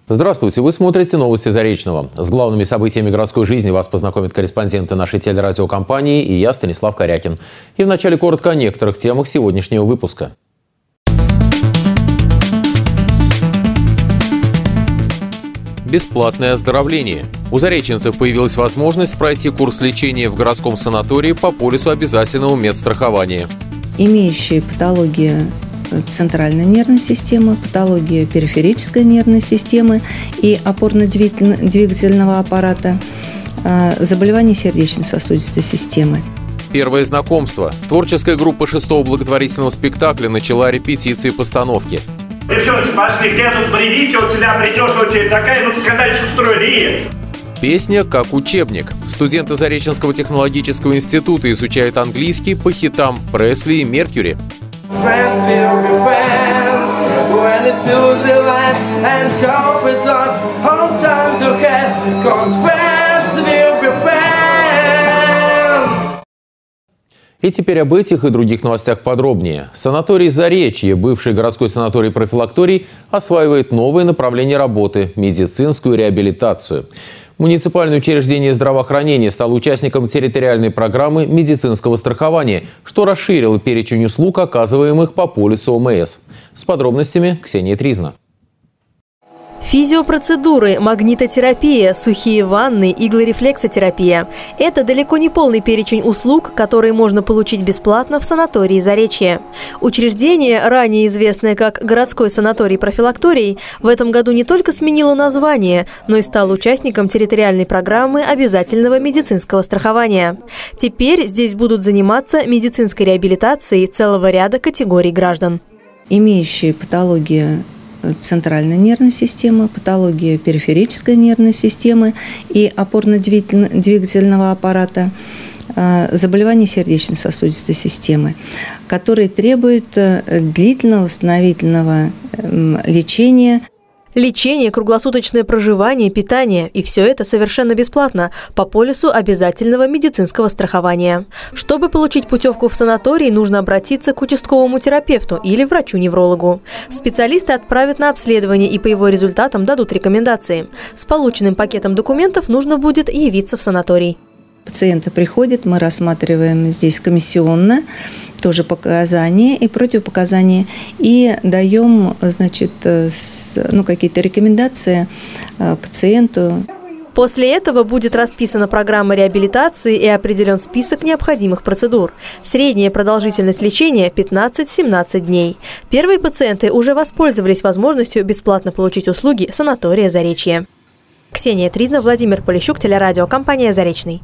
Здравствуйте, вы смотрите новости Заречного. С главными событиями городской жизни вас познакомят корреспонденты нашей телерадиокомпании и я, Станислав Корякин. И вначале коротко о некоторых темах сегодняшнего выпуска. Бесплатное оздоровление. У зареченцев появилась возможность пройти курс лечения в городском санатории по полису обязательного медстрахования. Имеющие патологию центральной нервной системы, патология периферической нервной системы и опорно-двигательного аппарата, заболевания сердечно-сосудистой системы. Первое знакомство. Творческая группа 6-го благотворительного спектакля начала репетиции постановки. Девчонки, пошли, где тут боевики, у тебя придешь, очередь такая, ну скандальчик устроили. Песня как учебник. Студенты Зареченского технологического института изучают английский по хитам Пресли и Меркьюри. И теперь об этих и других новостях подробнее. Санаторий «Заречье», бывший городской санаторий-профилакторий, осваивает новое направление работы – медицинскую реабилитацию. Муниципальное учреждение здравоохранения стало участником территориальной программы медицинского страхования, что расширило перечень услуг, оказываемых по полису ОМС. С подробностями Ксения Тризна. Физиопроцедуры, магнитотерапия, сухие ванны, иглорефлексотерапия – это далеко не полный перечень услуг, которые можно получить бесплатно в санатории «Заречье». Учреждение, ранее известное как городской санаторий-профилакторий, в этом году не только сменило название, но и стало участником территориальной программы обязательного медицинского страхования. Теперь здесь будут заниматься медицинской реабилитацией целого ряда категорий граждан. Имеющие патологию центральной нервной системы, патология периферической нервной системы и опорно-двигательного аппарата, заболевания сердечно-сосудистой системы, которые требуют длительного восстановительного лечения. Лечение, круглосуточное проживание, питание – и все это совершенно бесплатно по полису обязательного медицинского страхования. Чтобы получить путевку в санаторий, нужно обратиться к участковому терапевту или врачу-неврологу. Специалисты отправят на обследование и по его результатам дадут рекомендации. С полученным пакетом документов нужно будет явиться в санаторий. Пациенты приходят, мы рассматриваем здесь комиссионно тоже показания и противопоказания и даем, значит, какие-то рекомендации пациенту. После этого будет расписана программа реабилитации и определен список необходимых процедур. Средняя продолжительность лечения – 15-17 дней. Первые пациенты уже воспользовались возможностью бесплатно получить услуги санатория «Заречье». Ксения Тризна, Владимир Полищук, телерадиокомпания «Заречный».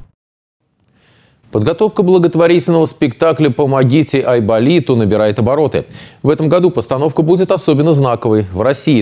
Подготовка благотворительного спектакля «Помогите Айболиту» набирает обороты. В этом году постановка будет особенно знаковой. В России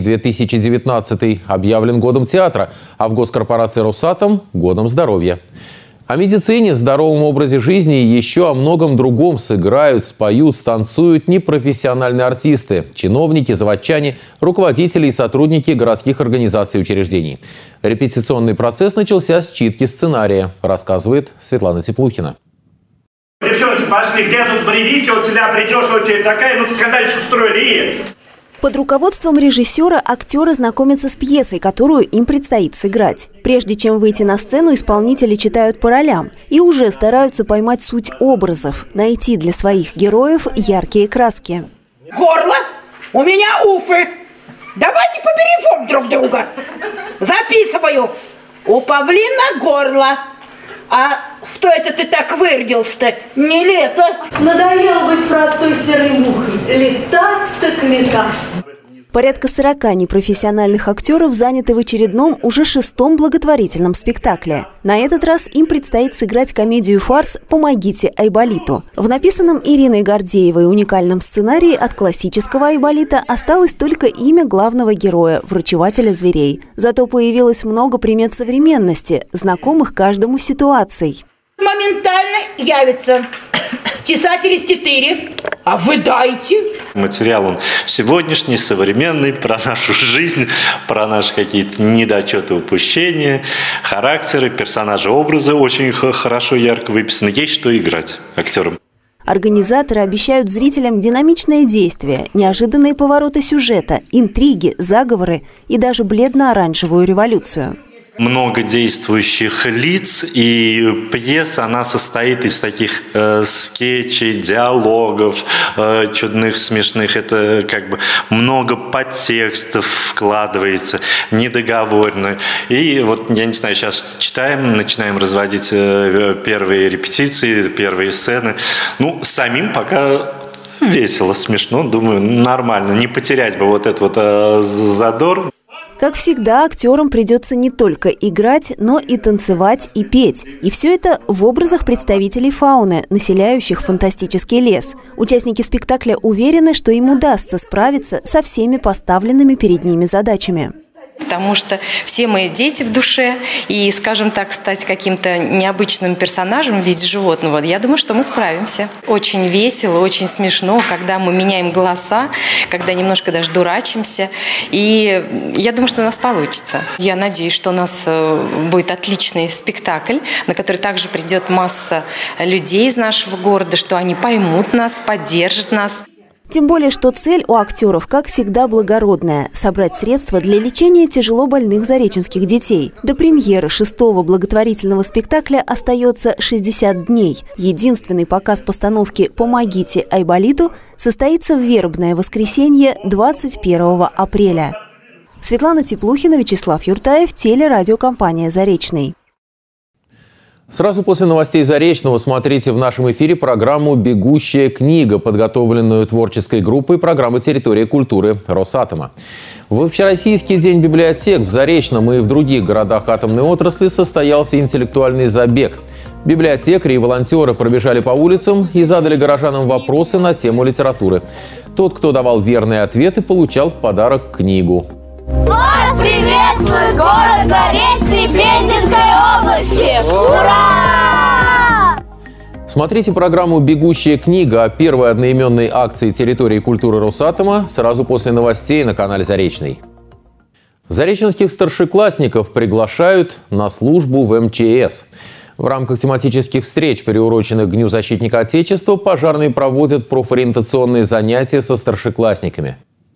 2019 объявлен годом театра, а в госкорпорации «Росатом» – годом здоровья. О медицине, здоровом образе жизни и еще о многом другом сыграют, споют, станцуют непрофессиональные артисты, чиновники, заводчане, руководители и сотрудники городских организаций и учреждений. Репетиционный процесс начался с читки сценария, рассказывает Светлана Теплухина. Девчонки, пошли, где тут боевики, у тебя придешь, очередь такая, ну скандальчик устроили. Под руководством режиссера актеры знакомятся с пьесой, которую им предстоит сыграть. Прежде чем выйти на сцену, исполнители читают по ролям и уже стараются поймать суть образов, найти для своих героев яркие краски. Горло, у меня уфы. Давайте побережем друг друга. Записываю. У павлина горло. А что это ты так вырядился-то? Не лето. Надоело быть простой серой мухой. Летать так летать. Порядка 40 непрофессиональных актеров заняты в очередном, уже 6-м благотворительном спектакле. На этот раз им предстоит сыграть комедию-фарс «Помогите Айболиту». В написанном Ириной Гордеевой уникальном сценарии от классического Айболита осталось только имя главного героя – врачевателя зверей. Зато появилось много примет современности, знакомых каждому ситуаций. Моментально явится часа через 4. А вы дайте. Материал он сегодняшний, современный, про нашу жизнь, про наши какие-то недочеты, упущения, характеры, персонажи, образы очень хорошо, ярко выписаны. Есть что играть актерам. Организаторы обещают зрителям динамичные действия, неожиданные повороты сюжета, интриги, заговоры и даже бледно-оранжевую революцию. Много действующих лиц, и пьеса, она состоит из таких скетчей, диалогов, чудных, смешных. Это как бы много подтекстов вкладывается, недоговорно. И вот, я не знаю, сейчас начинаем разводить первые репетиции, первые сцены. Ну, самим пока весело, смешно, думаю, нормально. Не потерять бы вот этот вот задор. Как всегда, актерам придется не только играть, но и танцевать и петь. И все это в образах представителей фауны, населяющих фантастический лес. Участники спектакля уверены, что им удастся справиться со всеми поставленными перед ними задачами. Потому что все мы дети в душе, и, скажем так, стать каким-то необычным персонажем в виде животного, я думаю, что мы справимся. Очень весело, очень смешно, когда мы меняем голоса, когда немножко даже дурачимся. И я думаю, что у нас получится. Я надеюсь, что у нас будет отличный спектакль, на который также придет масса людей из нашего города, что они поймут нас, поддержат нас. Тем более, что цель у актеров, как всегда, благородная – собрать средства для лечения тяжело больных зареченских детей. До премьеры 6-го благотворительного спектакля остается 60 дней. Единственный показ постановки «Помогите Айболиту» состоится в вербное воскресенье 21 апреля. Светлана Теплухина, Вячеслав Юртаев, телерадиокомпания «Заречный». Сразу после новостей Заречного смотрите в нашем эфире программу «Бегущая книга», подготовленную творческой группой программы «Территория культуры» Росатома. В Общероссийский день библиотек в Заречном и в других городах атомной отрасли состоялся интеллектуальный забег. Библиотекари и волонтеры пробежали по улицам и задали горожанам вопросы на тему литературы. Тот, кто давал верные ответы, получал в подарок книгу. Вас приветствует город Заречный Пензенской области! Ура! Смотрите программу «Бегущая книга» о первой одноименной акции территории культуры Росатома сразу после новостей на канале «Заречный». Зареченских старшеклассников приглашают на службу в МЧС. В рамках тематических встреч, приуроченных к Дню защитника Отечества, пожарные проводят профориентационные занятия со старшеклассниками.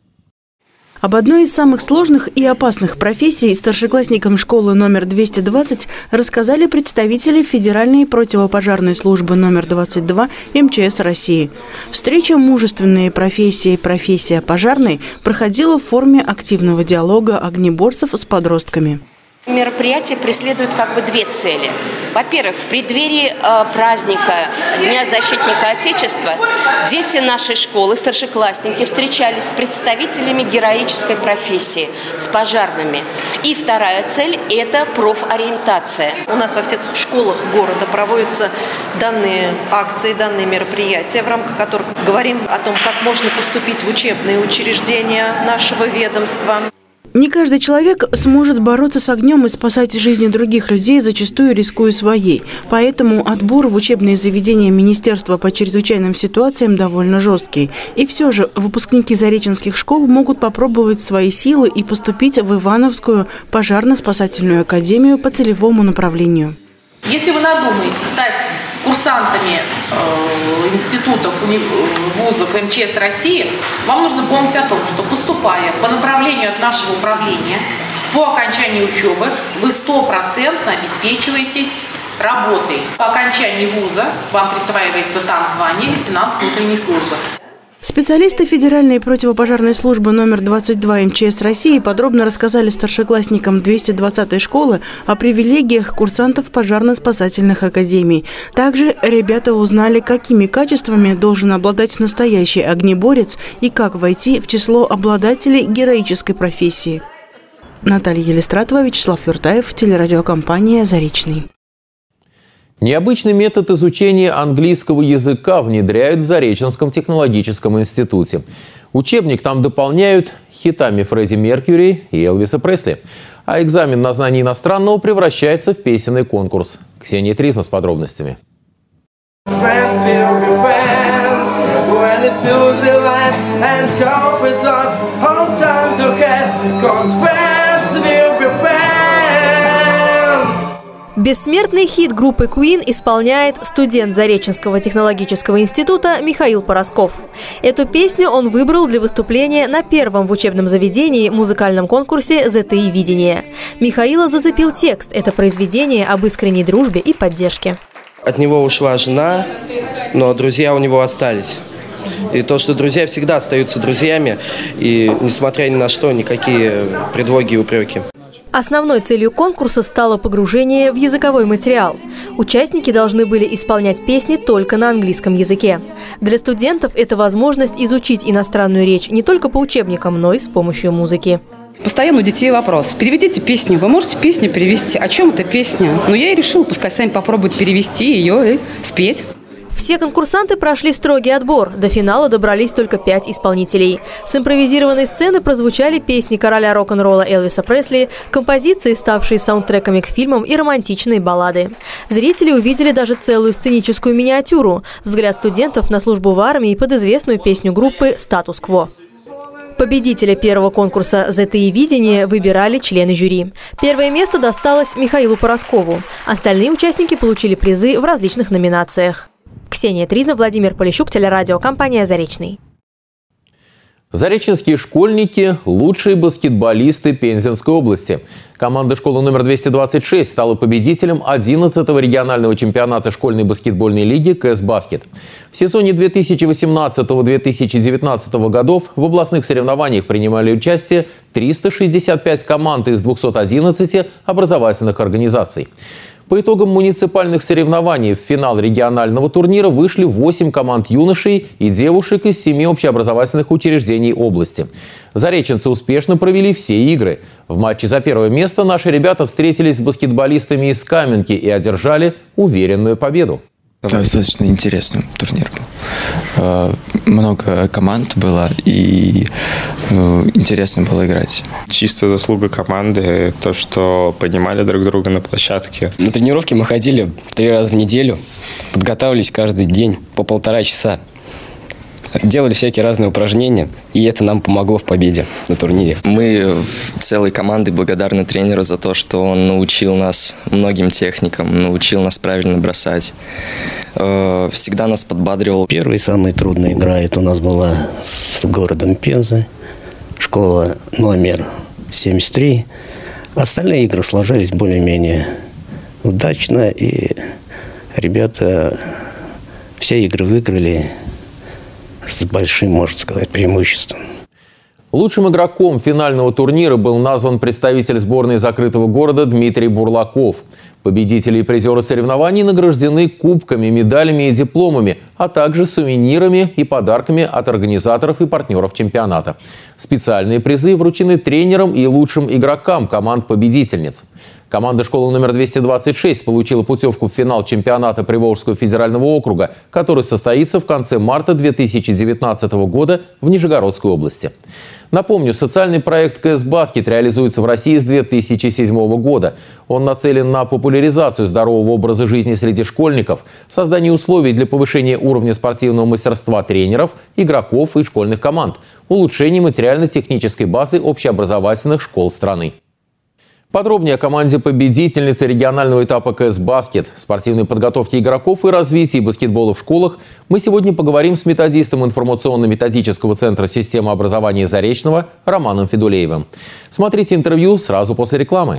Об одной из самых сложных и опасных профессий старшеклассникам школы номер 220 рассказали представители Федеральной противопожарной службы номер 22 МЧС России. Встреча «Мужественные профессии. Профессия пожарной» проходила в форме активного диалога огнеборцев с подростками. Мероприятие преследует как бы две цели. Во-первых, в преддверии праздника Дня защитника Отечества дети нашей школы, старшеклассники, встречались с представителями героической профессии, с пожарными. И вторая цель – это профориентация. У нас во всех школах города проводятся данные акции, данные мероприятия, в рамках которых говорим о том, как можно поступить в учебные учреждения нашего ведомства. Не каждый человек сможет бороться с огнем и спасать жизни других людей, зачастую рискуя своей. Поэтому отбор в учебные заведения Министерства по чрезвычайным ситуациям довольно жесткий. И все же выпускники зареченских школ могут попробовать свои силы и поступить в Ивановскую пожарно-спасательную академию по целевому направлению. Если вы надумаете стать курсантами институтов, вузов МЧС России, вам нужно помнить о том, что поступая по направлению от нашего управления, по окончании учебы вы 100% обеспечиваетесь работой. По окончании вуза вам присваивается там звание лейтенант внутренней службы. Специалисты Федеральной противопожарной службы номер 22 МЧС России подробно рассказали старшеклассникам 220-й школы о привилегиях курсантов пожарно-спасательных академий. Также ребята узнали, какими качествами должен обладать настоящий огнеборец и как войти в число обладателей героической профессии. Наталья Елистратова, Вячеслав Юртаев, телерадиокомпания «Заречный». Необычный метод изучения английского языка внедряют в Зареченском технологическом институте. Учебник там дополняют хитами Фредди Меркьюри и Элвиса Пресли. А экзамен на знание иностранного превращается в песенный конкурс. Ксения Тризна с подробностями. Бессмертный хит группы Queen исполняет студент Зареченского технологического института Михаил Поросков. Эту песню он выбрал для выступления на первом в учебном заведении музыкальном конкурсе ЗТИ «Видение». Михаила зацепил текст. Это произведение об искренней дружбе и поддержке. От него ушла жена, но друзья у него остались. И то, что друзья всегда остаются друзьями, и несмотря ни на что, никакие предлоги и упреки. Основной целью конкурса стало погружение в языковой материал. Участники должны были исполнять песни только на английском языке. Для студентов это возможность изучить иностранную речь не только по учебникам, но и с помощью музыки. Постоянно у детей вопрос: переведите песню, вы можете песню перевести? О чем эта песня? Ну, я и решила, пускай сами попробуют перевести ее и спеть. Все конкурсанты прошли строгий отбор. До финала добрались только 5 исполнителей. С импровизированной сцены прозвучали песни короля рок-н-ролла Элвиса Пресли, композиции, ставшие саундтреками к фильмам, и романтичные баллады. Зрители увидели даже целую сценическую миниатюру – взгляд студентов на службу в армии под известную песню группы «Статус-кво». Победителя первого конкурса ЗТИ «Видение» выбирали члены жюри. Первое место досталось Михаилу Пороскову. Остальные участники получили призы в различных номинациях. Ксения Тризна, Владимир Полищук, телерадиокомпания «Заречный». Зареченские школьники – лучшие баскетболисты Пензенской области. Команда школы номер 226 стала победителем 11-го регионального чемпионата школьной баскетбольной лиги КС «Баскет». В сезоне 2018-2019 годов в областных соревнованиях принимали участие 365 команд из 211 образовательных организаций. По итогам муниципальных соревнований в финал регионального турнира вышли 8 команд юношей и девушек из 7 общеобразовательных учреждений области. Зареченцы успешно провели все игры. В матче за первое место наши ребята встретились с баскетболистами из Каменки и одержали уверенную победу. Достаточно интересный турнир был. Много команд было, и интересно было играть. Чисто заслуга команды, то, что понимали друг друга на площадке. На тренировки мы ходили 3 раза в неделю, подготавливались каждый день по 1,5 часа. Делали всякие разные упражнения, и это нам помогло в победе на турнире. Мы целой командой благодарны тренеру за то, что он научил нас многим техникам, научил нас правильно бросать. Всегда нас подбадривал. Первая самая трудная игра это у нас была с городом Пенза, школа номер 73. Остальные игры сложились более-менее удачно, и ребята все игры выиграли с большим, можно сказать, преимуществом. Лучшим игроком финального турнира был назван представитель сборной закрытого города Дмитрий Бурлаков. Победители и призеры соревнований награждены кубками, медалями и дипломами, а также сувенирами и подарками от организаторов и партнеров чемпионата. Специальные призы вручены тренерам и лучшим игрокам команд-победительниц. Команда школы номер 226 получила путевку в финал чемпионата Приволжского федерального округа, который состоится в конце марта 2019 года в Нижегородской области. Напомню, социальный проект КС «Баскет» реализуется в России с 2007 года. Он нацелен на популяризацию здорового образа жизни среди школьников, создание условий для повышения уровня спортивного мастерства тренеров, игроков и школьных команд, улучшение материально-технической базы общеобразовательных школ страны. Подробнее о команде победительницы регионального этапа КС «Баскет», спортивной подготовке игроков и развитии баскетбола в школах мы сегодня поговорим с методистом информационно-методического центра системы образования Заречного Романом Федулеевым. Смотрите интервью сразу после рекламы.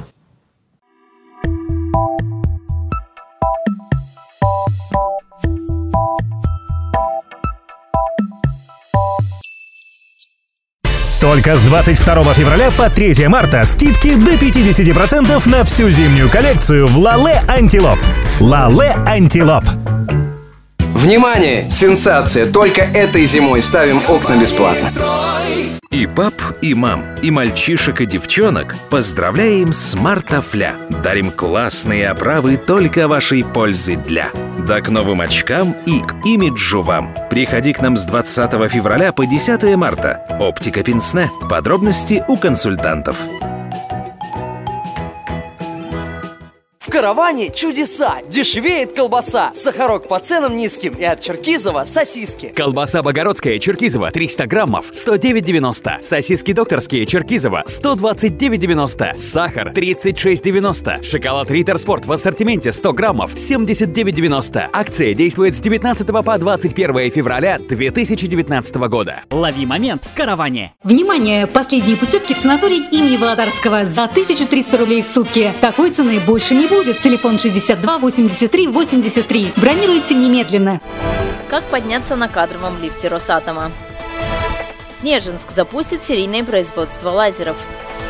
Только с 22 февраля по 3 марта скидки до 50% на всю зимнюю коллекцию в Лале Антилоп. Лале Антилоп. Внимание! Сенсация! Только этой зимой ставим окна бесплатно. И пап, и мам, и мальчишек, и девчонок поздравляем с Мартафля. Дарим классные оправы только вашей пользы для. Да к новым очкам и к имиджу вам. Приходи к нам с 20 февраля по 10 марта. Оптика Пинсне. Подробности у консультантов. В караване чудеса. Дешевеет колбаса. Сахарок по ценам низким. И от Черкизова сосиски. Колбаса Богородская Черкизова 300 граммов 109,90. Сосиски докторские Черкизова 129,90. Сахар 36,90. Шоколад Риттер Спорт в ассортименте 100 граммов 79,90. Акция действует с 19 по 21 февраля 2019 года. Лови момент в караване. Внимание! Последние путевки в санаторий имени Володарского за 1300 рублей в сутки. Такой цены больше не будет. Телефон 62 83 83. Бронируйте немедленно. Как подняться на кадровом лифте Росатома? Снежинск запустит серийное производство лазеров.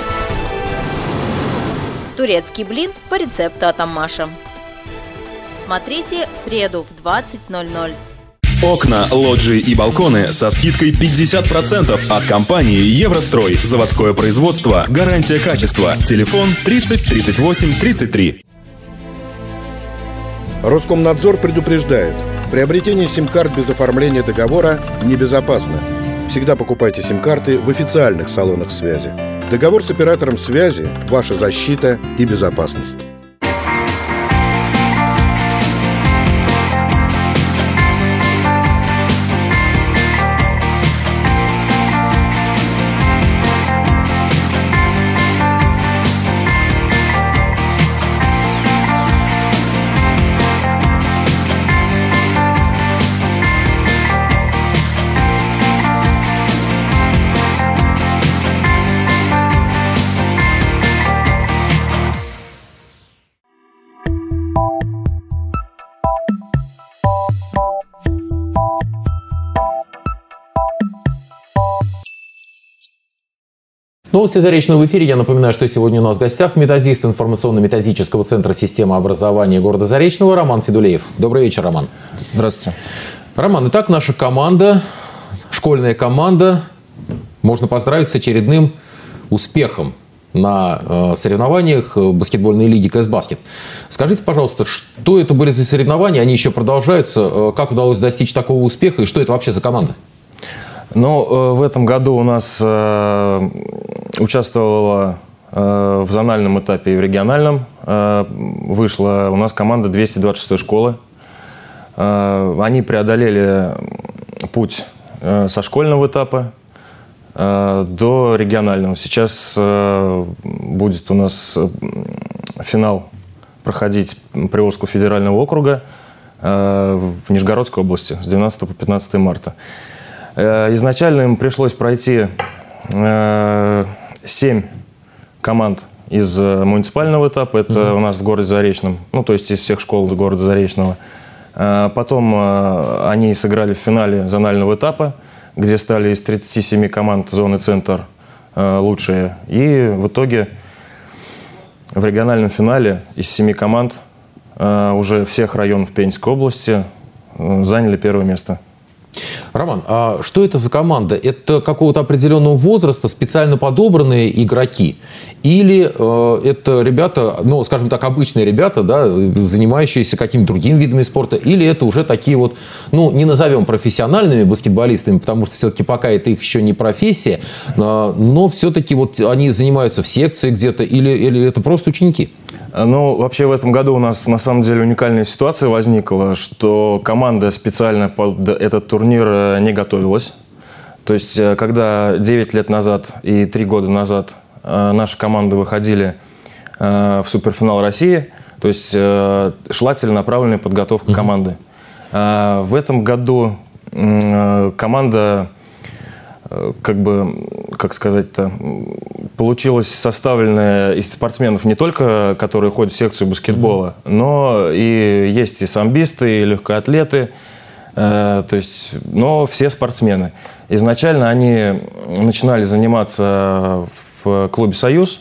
Турецкий блин по рецепту от Аммаша. Смотрите в среду в 20:00. Окна, лоджии и балконы со скидкой 50% от компании «Еврострой». Заводское производство, гарантия качества. Телефон 30 38 33. Роскомнадзор предупреждает. Приобретение сим-карт без оформления договора небезопасно. Всегда покупайте сим-карты в официальных салонах связи. Договор с оператором связи – ваша защита и безопасность. Новости Заречного в эфире. Я напоминаю, что сегодня у нас в гостях методист информационно-методического центра системы образования города Заречного Роман Федулеев. Добрый вечер, Роман. Здравствуйте. Роман, итак, наша команда, школьная команда, можно поздравить с очередным успехом на соревнованиях баскетбольной лиги КС-Баскет. Скажите, пожалуйста, что это были за соревнования? Они еще продолжаются. Как удалось достичь такого успеха и что это вообще за команда? Ну, в этом году у нас участвовала в зональном этапе и в региональном. Вышла у нас команда 226-й школы. Они преодолели путь со школьного этапа до регионального. Сейчас будет у нас финал проходить Приволжского федерального округа в Нижегородской области с 12 по 15 марта. Изначально им пришлось пройти 7 команд из муниципального этапа. Это у нас в городе Заречном, ну, то есть из всех школ города Заречного. Потом они сыграли в финале зонального этапа, где стали из 37 команд зоны «Центр» лучшие. И в итоге в региональном финале из 7 команд уже всех районов Пензенской области заняли первое место. Роман, а что это за команда? Это какого-то определенного возраста специально подобранные игроки? Или это ребята, ну, скажем так, обычные ребята, да, занимающиеся какими-то другими видами спорта? Или это уже такие вот, ну, не назовем профессиональными баскетболистами, потому что все-таки пока это их еще не профессия, но все-таки вот они занимаются в секции где-то, или это просто ученики? Ну, вообще в этом году у нас на самом деле уникальная ситуация возникла, что команда специально под этот турнир не готовилась. То есть, когда 9 лет назад и 3 года назад наши команды выходили в суперфинал России, то есть шла целенаправленная подготовка команды. В этом году команда, как бы, как сказать-то, получилась составленная из спортсменов не только, которые ходят в секцию баскетбола, но и есть и самбисты, и легкоатлеты, то есть, но все спортсмены. Изначально они начинали заниматься в клубе «Союз».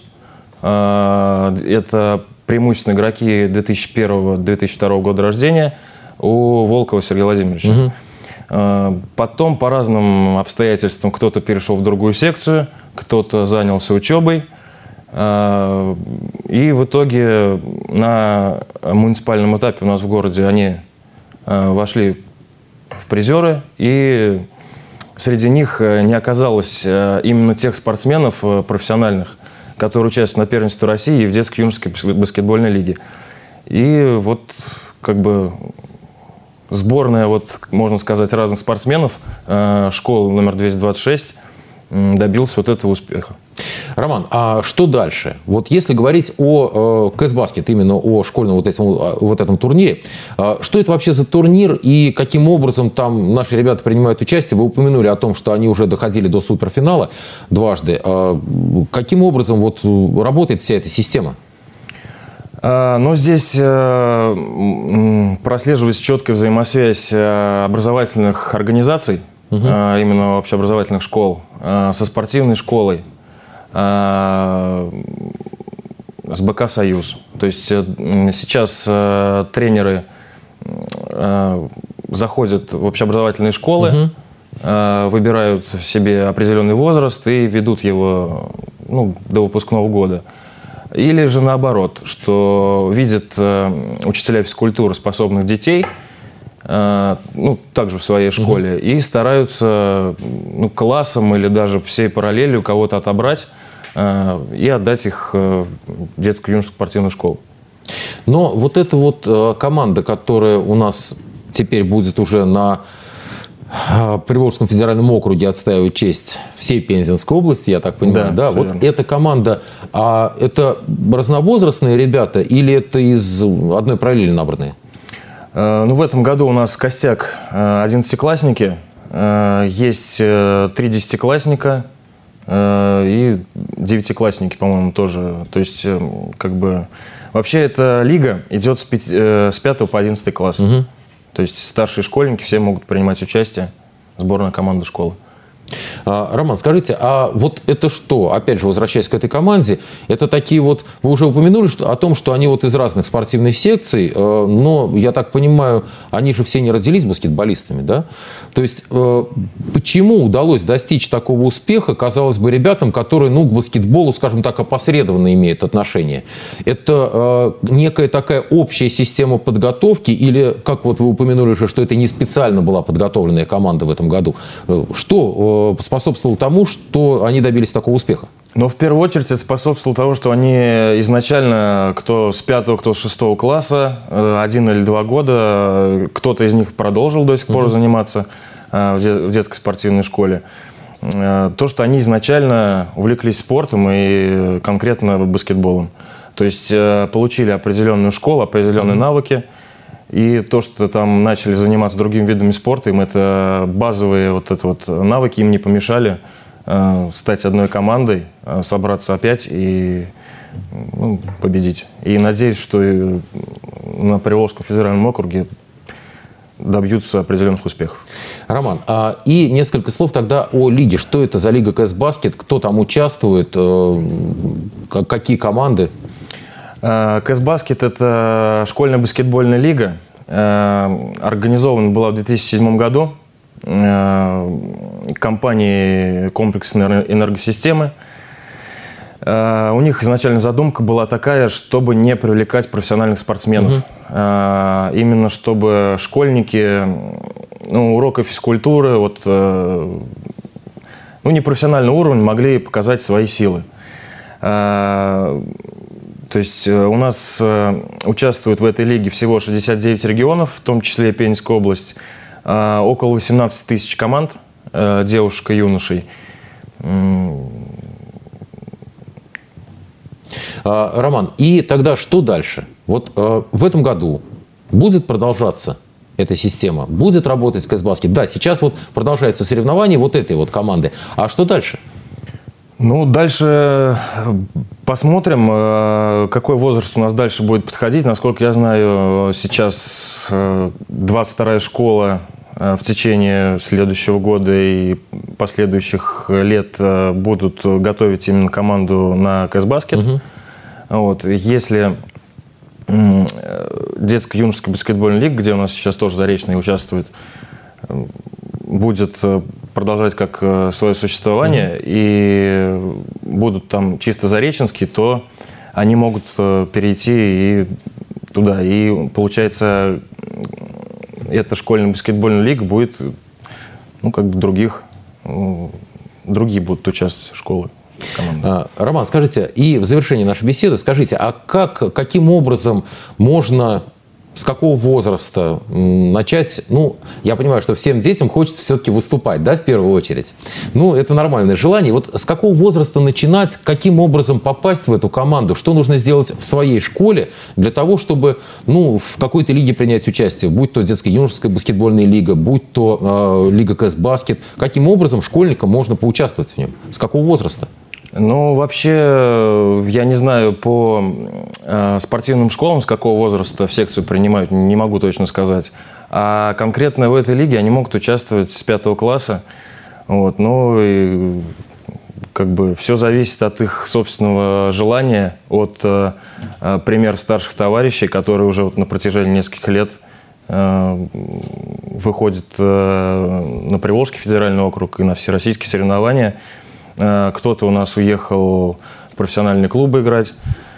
Это преимущественно игроки 2001-2002 года рождения у Волкова Сергея Владимировича. Потом по разным обстоятельствам кто-то перешел в другую секцию, кто-то занялся учебой. И в итоге на муниципальном этапе у нас в городе они вошли в призеры. И среди них не оказалось именно тех спортсменов профессиональных, которые участвуют на первенстве России и в детско-юношеской баскетбольной лиге. И вот как бы сборная, вот, можно сказать, разных спортсменов школы номер 226 добился вот этого успеха. Роман, а что дальше? Вот если говорить о КС-баскет, именно о школьном вот этом турнире, что это вообще за турнир и каким образом там наши ребята принимают участие? Вы упомянули о том, что они уже доходили до суперфинала дважды. Каким образом вот работает вся эта система? Ну, здесь прослеживается четкая взаимосвязь образовательных организаций, именно общеобразовательных школ, со спортивной школой, с БК «Союз». То есть сейчас тренеры заходят в общеобразовательные школы, выбирают себе определенный возраст и ведут его до выпускного года. Или же наоборот, что видят учителя физкультуры способных детей, также в своей школе, и стараются классом или даже всей параллелью кого-то отобрать и отдать их в детско-юношескую спортивную школу. Но вот эта вот команда, которая у нас теперь будет уже на Приволжском федеральном округе отстаивать честь всей Пензенской области, я так понимаю, да? Вот верно. Эта команда, это разновозрастные ребята или это из одной параллели набранные? В этом году у нас костяк 11-классники, есть 3 10-классника и 9-классники, по-моему, тоже. То есть, как бы, вообще эта лига идет с 5 по 11 класс. То есть старшие школьники все могут принимать участие, сборная команда школы. Роман, скажите, а вот это что? Опять же, возвращаясь к этой команде, это такие вот, вы уже упомянули о том, что они вот из разных спортивных секций, но, я так понимаю, они же все не родились баскетболистами, да? То есть, почему удалось достичь такого успеха, казалось бы, ребятам, которые, к баскетболу, скажем так, опосредованно имеют отношение? Это некая такая общая система подготовки или, как вот вы упомянули уже, что это не специально была подготовленная команда в этом году? Что способствовало тому, что они добились такого успеха? Но в первую очередь это способствовало тому, что они изначально, кто с 5, кто с 6 класса, 1 или 2 года, кто-то из них продолжил до сих пор заниматься в детской спортивной школе. То, что они изначально увлеклись спортом и конкретно баскетболом. То есть получили определенную школу, определенные навыки. И то, что там начали заниматься другими видами спорта, им это базовые навыки им не помешали стать одной командой, собраться опять и победить. И надеюсь, что на Приволжском федеральном округе добьются определенных успехов. Роман, и несколько слов тогда о лиге. Что это за лига КС-баскет? Кто там участвует? Какие команды? КС-баскет – это школьная баскетбольная лига. Организована была в 2007 году компанией «Комплексные энергосистемы». У них изначально задумка была такая, чтобы не привлекать профессиональных спортсменов. Именно чтобы школьники урока физкультуры, непрофессиональный уровень, могли показать свои силы. То есть у нас участвует в этой лиге всего 69 регионов, в том числе и Пензенская область, около 18 тысяч команд девушек и юношей. Роман, и тогда что дальше? Вот в этом году будет продолжаться эта система? Будет работать КС-баскет? Да, сейчас вот продолжается соревнование вот этой вот команды. А что дальше? Дальше посмотрим, какой возраст у нас дальше будет подходить. Насколько я знаю, сейчас 22-я школа в течение следующего года и последующих лет будут готовить именно команду на КС-баскет. Если детско-юношеская баскетбольная лига, где у нас сейчас тоже Заречный участвует, будет продолжать как свое существование, и будут там чисто зареченские, то они могут перейти и туда. И получается, эта школьная баскетбольная лига будет, другие будут участвовать в школе. команда. Роман, скажите, и в завершении нашей беседы скажите, а каким образом можно... С какого возраста начать? Ну, я понимаю, что всем детям хочется все-таки выступать, да, в первую очередь. Ну, это нормальное желание. Вот с какого возраста начинать, каким образом попасть в эту команду? Что нужно сделать в своей школе для того, чтобы, ну, в какой-то лиге принять участие? Будь то детская юношеская баскетбольная лига, будь то лига КС-баскет. Каким образом школьникам можно поучаствовать в нем? С какого возраста? Ну, вообще, я не знаю, по спортивным школам, с какого возраста в секцию принимают, не могу точно сказать. А конкретно в этой лиге они могут участвовать с 5 класса. Вот, ну, и как бы все зависит от их собственного желания, от примера старших товарищей, которые уже вот на протяжении нескольких лет выходят на Приволжский федеральный округ и на всероссийские соревнования. Кто-то у нас уехал в профессиональные клубы играть.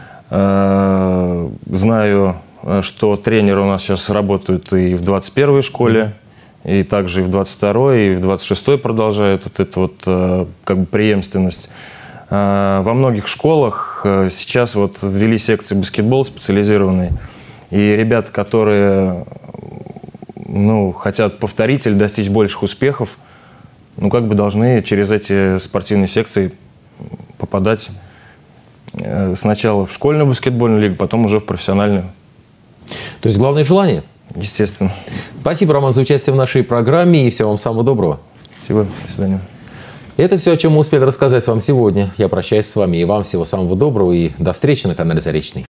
Знаю, что тренеры у нас сейчас работают и в 21-й школе, и также и в 22-й, и в 26-й продолжают вот эту вот как бы преемственность. Во многих школах сейчас вот ввели секции баскетбол специализированные. И ребята, которые, ну, хотят повторить или достичь больших успехов, ну, как бы должны через эти спортивные секции попадать сначала в школьную баскетбольную лигу, потом уже в профессиональную. То есть главное желание? Естественно. Спасибо, Роман, за участие в нашей программе и всего вам самого доброго. Спасибо. До свидания. Это все, о чем мы успели рассказать вам сегодня. Я прощаюсь с вами и вам всего самого доброго и до встречи на канале Заречный.